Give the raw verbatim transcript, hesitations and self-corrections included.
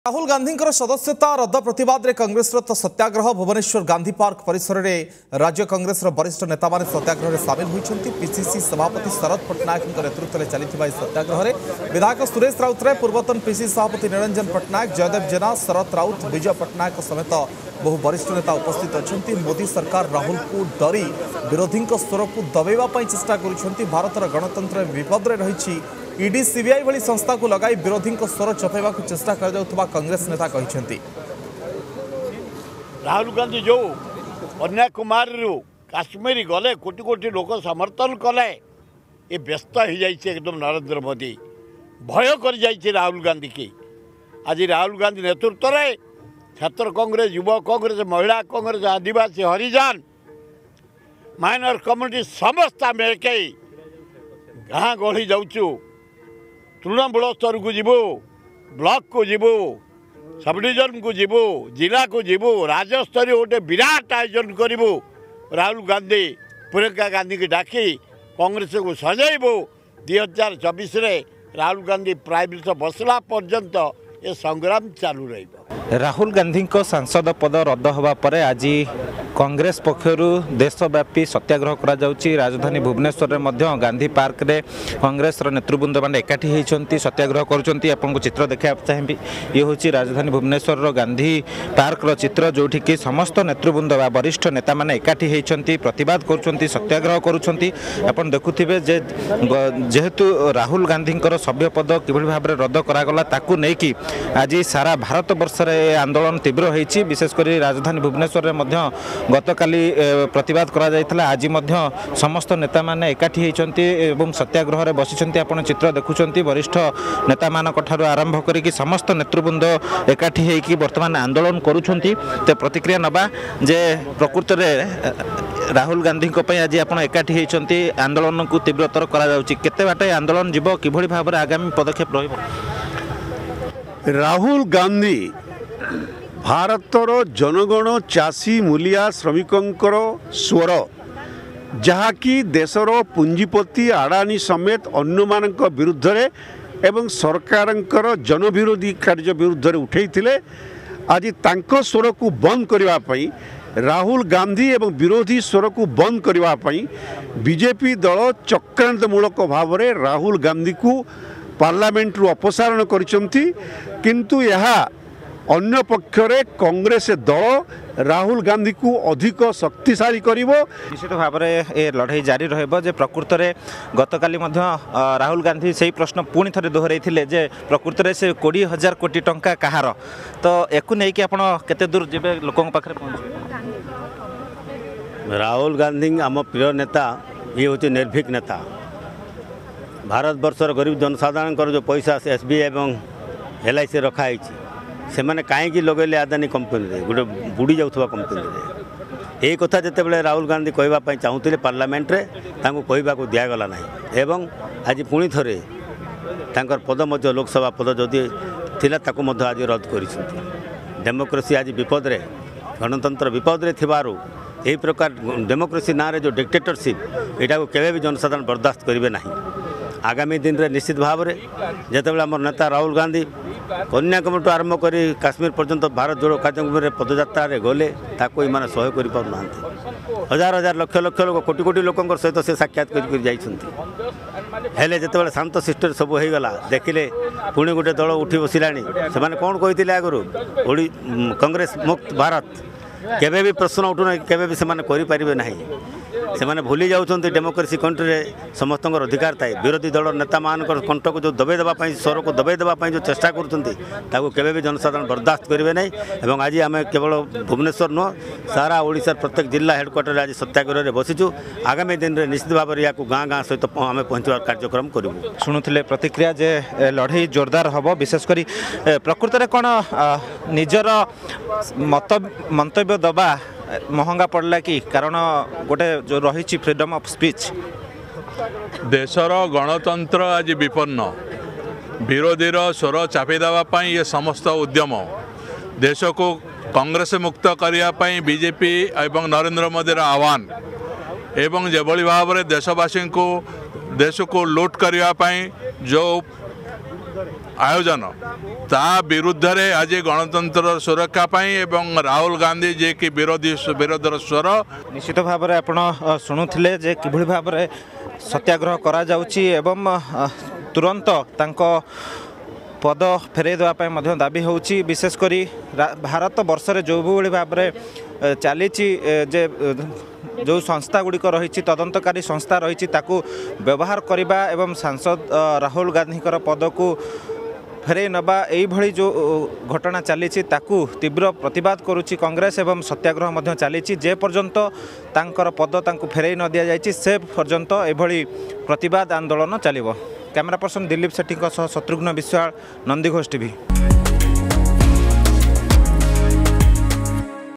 राहुल गांधी सदस्यता रद्द प्रतिवाद में कांग्रेस सत्याग्रह भुवनेश्वर गांधी पार्क परिसर में राज्य कांग्रेस वरिष्ठ नेता माने सत्याग्रह में सामिल होती। पीसीसी सभापति शरद पट्टनायक नेतृत्व में चलता सत्याग्रह में विधायक सुरेश राउतराय, पूर्वतन पीसीसी सभापति निरंजन पट्टनायक, जयदेव जेना, शरद राउत, विजय पट्टनायक समेत बहु वरिष्ठ नेता उपस्थित अच्छा। मोदी सरकार राहुल को डरी विरोधी स्वर को दबाइवाई चेष्टा कर भारतर गणतंत्र विपद रही। ईडी सीबीआई भली संस्था को लगाई विरोधी स्वर चपेवा चेष्टा कर कांग्रेस नेता कहते राहुल गांधी जो कन्याकुमारी काश्मीर गले कोटि कोटि लोक समर्थन कले ये व्यस्त हो जाए एकदम नरेंद्र मोदी भय कर जाइए राहुल गांधी की। आज राहुल गांधी नेतृत्व में छात्र कांग्रेस, युवा कांग्रेस, महिला कांग्रेस, आदिवासी, हरिजन, माइनर कम्युनिटी समस्त मिलके गाँ गढ़ी जाऊँ। तृणमूल स्तर को जीवु, ब्लॉक को जीवु, सब डिविजन को जीवु, जिला को जीवु, राज्यस्तरीय गोटे विराट आयोजन करूँ। राहुल गांधी प्रियंका गांधी की डाकी कांग्रेस को सजाइबू। दुई हजार चौबीस राहुल गांधी प्राइम मिनिस्टर बसला पर्यंत ये संग्राम चालू रही। राहुल गांधी को सांसद पद रद्द होगा पर आज कांग्रेस पक्षर देशव्यापी सत्याग्रह करा जाउची। राजधानी भुवनेश्वर में गांधी पार्क रे कांग्रेस नेतृवृंद मैंने एकाठी होती सत्याग्रह करुँच। आपको चित्र देखा चाहिए, ये हूँ राजधानी भुवनेश्वर गांधी पार्क रो चित्र जोठी कि समस्त नेतृवृंद व वरिष्ठ नेता मैंने एकाठी होती प्रतिवाद करुँच, सत्याग्रह करुँच। आप देखुथिबे जे जेहेतु राहुल गांधी सभ्य पद किभली भाव में रद्द करागला ताकू नेकी आज सारा भारत वर्ष में आंदोलन तीव्र होती। विशेषकर राजधानी भुवनेश्वर में गतकाली प्रतिवाद करा जायथिला। आज समस्त नेता माने एकाठी होती एवं सत्याग्रह रे बसिଛନ୍ତି। आपण चित्र देखुଛନ୍ତି वरिष्ठ नेता मानक ठारू आरंभ करिकि समस्त नेतृवृंद एकाठी होइकि वर्तमान आंदोलन करुଛନ୍ତି। ते प्रतिक्रिया नबा जे प्रकृत रे राहुल गांधी को पय आज आपण एकाठी होइଛନ୍ତି आंदोलन को तीव्रतर करा जाउछि। केते बाटे आंदोलन जीव किभली भाव रे आगामी पदक्षेप रहिबो? राहुल गांधी भारतर जनगण, चाषी, मूलिया, श्रमिकंकर स्वर जहाँकि देशर पुंजीपति अडानी समेत अन्य मानक विरुद्ध रे एवं सरकारंकर जनविरोधी कार्य विरुद्ध रे उठेइथिले। आज तांको स्वर को बंद करबा पई राहुल गांधी एवं विरोधी स्वर को बंद करबा पई बीजेपी दल चक्रांतमूलक भाव में राहुल गांधी को पार्लियामेंट रु अपसारण करिसंती। किंतु यहा अन्य पक्षरे कांग्रेस दल राहुल गांधी को अधिक शक्तिशाली करिवो। निश्चित भाव में ये लड़ाई जारी रहिबो। जे प्रकृत में गतकाली राहुल गांधी से प्रश्न पुणी थे दोहराई जे प्रकृत में से कोड़ी हजार कोटी टंका कहार, तो एकु नहीं कि आपण केते दूर जेबे लोकों पाखरे पहुंचे? राहुल गांधी आम प्रिय नेता, ये हूँ निर्भीक नेता। भारत वर्षर गरीब जनसाधारण जो पैसा से एस बी आई और एल आई सी रखाई से मैंने कहीं लगेले अदानी कंपनी रे गोटे बुड़ी जाऊा कंपनी रे। यही कथा जिते बड़े राहुल गांधी कहवाई चाहूले पार्लियामेंट रे तांको कहवा को दिगला ना। एवं आज पुणी थे पद मध्य लोकसभा पद जदि थिला ताको मध्य आज रद्द कर। डेमोक्रेसी आज विपद रे, गणतंत्र विपद रे थिबारु यही प्रकार डेमोक्रेसी ना रे जो डिक्टेटरशिप यहाँ को केवे भी जनसाधारण बर्दाश्त करेंगे ना। आगामी दिन रे निश्चित भाव में जितेबाला आम नेता राहुल गांधी कन्याकुमारी आरंभ कर काश्मीर पर्यंत भारत जोड़ो कार्यक्रम पदयात्रा गले ताको इमाने सह्य कर पारना। हजार हजार लक्ष लक्ष लोक कोटी कोटी लोक सहित से साक्षात कर जिते शांत शिष्ट सब होगला देखिले पुणी गोटे दल उठी बसला से कौन कहते आगु ओडी कांग्रेस मुक्त भारत केवे भी प्रश्न उठुना केवे भी सेमाने करि परिबे नाही। सेमाने भूली जाउछन्ति डेमोक्रेसी कंट्री रे समस्त अधिकार थाए। विरोधी दल नेता मान कंठ को जो दबाई देवा स्वर को दबाई देवा जो चेष्टा करछन्ति ताको केवे भी जनसाधारण बर्दाश्त करेंगे नहीं। एवं आज आम केवल भुवनेश्वर नुह सारा ओडिशा प्रत्येक जिला हेडक्वार्टर आज सत्याग्रह रे बसिचु। आगामी दिन में निश्चित भाव में या गाँ गाँ सहित आम पहुँचवा कार्यक्रम करूँ। शुणुले प्रतिक्रिया जे लड़ाई जोरदार हम विशेषकर प्रकृत में कौन निजर मत मंतव्य दबा महंगा पड़ला कि कारण गोटे जो रही फ्रीडम ऑफ स्पीच। देशर गणतंत्र आज विपन्न, विरोधीर स्वर चापी देवाई ये समस्त उद्यम देश को कांग्रेस मुक्त करने बीजेपी एवं नरेंद्र मोदी आह्वान एवं जेभली भाव में देशवासी को देश को लूट करने जो आयोजन ता विरुद्ध रे आज गणतंत्र सुरक्षा पाई एवं राहुल गांधी जे कि विरोधी विरोधर स्वर निश्चित भाव में आपण शुणुले जे किभଳି भाव में सत्याग्रह करा जाउची एवं तुरंत तांको पद फेरई देवाई दाबी होची विशेषकर भारत वर्ष में जो भी भाव में चली जे जो संस्था गुड़िक रही तदंतकारी संस्था रही व्यवहार करने एवं सांसद राहुल गांधी पद को फेरई नवा यही जो घटना चली तीव्र प्रतिवाद करुच्ची कांग्रेस एवं सत्याग्रह चली जे पर्यंत तांकर पद तांको फेरई न दि जाए से पर्यंत यह प्रतिवाद आंदोलन चलो। Camera person Dilip Sethi Shatrughna Biswal Nandighosh TV.